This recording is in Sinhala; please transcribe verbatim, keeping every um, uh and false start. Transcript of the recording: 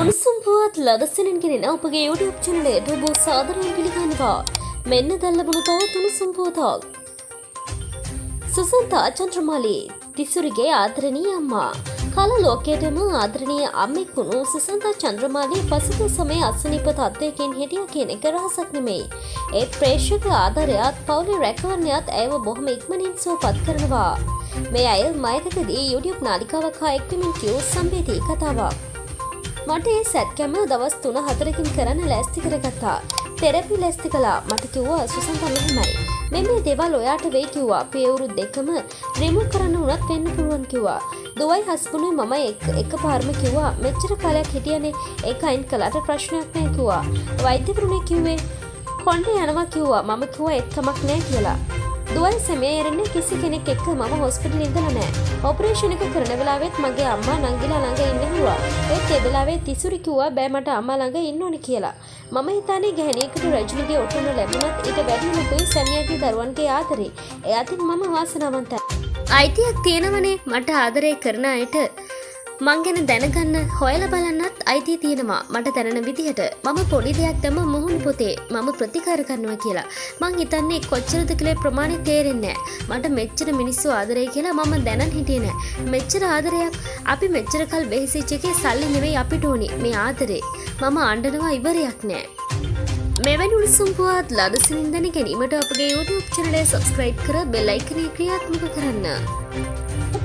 උණුසුම් පුවත් ලදසනින් ගෙනෙන අපගේ YouTube channel ඔබ සාදරයෙන් පිළිගන්නවා. මෙන්න දැල්ලබුණු තවත් උණුසුම් පුවතක්. සුසන්තා චන්ද්‍රමාලි තිසුරිගේ ආදරණීය අම්මා. කල ලෝකයේම ආදරණීය අම්මෙක් වුණු සුසන්තා චන්ද්‍රමාලි පසුගිය සමයේ අසනීප තත්ත්වයකින් හිටියා කියන එක රහසක් නෙමෙයි. ඒ ප්‍රේක්ෂක ආදරයත් පවුලේ රැකවරණයත් ඇයව බොහොම ඉක්මනින් සුවපත් කරනවා. මේ අය මයකදී YouTube නාලිකාවක් හා එක්වීමෙන් කියූ සම්බේධී කතාවක්. මට ඒ සැට් කැම දවස් තුන හතරකින් කරන්න ලෑස්ති කරගත්තා. තෙරපි ලෑස්ති කළා. මට කිව්වා සුසන්තා මෙහෙමයි. මේ මේ දේවල් ඔයාට වෙයි කිව්වා. අපි ඒ වුරු දෙකම රිමූව් කරන්න උනත් වෙන්න පුළුවන් කිව්වා. දුවයි හස්බුනුයි මම එක එකපාරම කිව්වා මෙච්චර කාලයක් හිටියනේ ඒක අයින් කළාට ප්‍රශ්නයක් නැහැ කිව්වා. වෛද්‍යවරුනේ කිව්වේ කොණ්ඩේ යනවා කිව්වා. මම කිව්වා එක් කමක් නැහැ කියලා. දුවයි සැමියා යරන්නේ කිසි කෙනෙක් එක්ක මම හොස්පිටල් ඉඳලා නැහැ. ඔපරේෂන් එක කරන වෙලාවෙත් මගේ අම්මා නංගිලා ළඟ ඉන්න කිව්වා. ඒත් ඒ වෙලාවේ තිසුරි කිව්වා බෑ මට අම්මා ළඟ ඉන්න ඕනේ කියලා. මම හිතන්නේ ගැහණියකට රජුනිගේ ඔටුන ලැබුණත් ඊට වැඩි ලොකුයි සැමියාගේ දරුවන්ගේ ආදරේ. ඒ අතින් මම වාසනාවන්තයි. අයිතියක් තියෙනවනේ මට ආදරය කරන අයට. මං ගැන දැනගන්න හොයලා බලන්නත් අයිතිය තියෙනවා මට දැනෙන විදිහට. මම පොඩි දෙයක් දැම්ම මුහුණු පොතේ මම ප්‍රතිකාර කරනවා කියලා. මං හිතන්නේ කොච්චරද කියලා ප්‍රමාණය තේරෙන්නේ නැහැ. මට මෙච්චර මිනිස්සු ආදරය කියලා මම දැනන් හිටියේ නැහැ. මෙච්චර ආදරයක් අපි මෙච්චර කල් වෙහිසිච්ච එකේ සල්ලි නෙවෙයි අපිට ඕනි මේ ආදරේ. මම අඬනවා ඉවරයක් නැහැ. මෙවැනි උණුසුම් පුවත් ලදසිනින් දැන ගැනීමට අපගේ YouTube channel එක subscribe කර bell icon එක ක්‍රියාත්මක කරන්න.